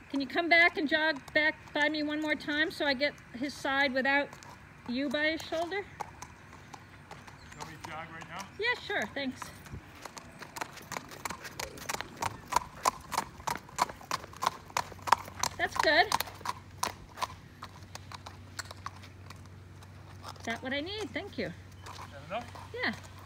Can you come back and jog back by me one more time so I get his side without you by his shoulder? You want me to jog right now? Yeah, sure, thanks. That's good. Is that what I need? Thank you. Is that enough? Yeah.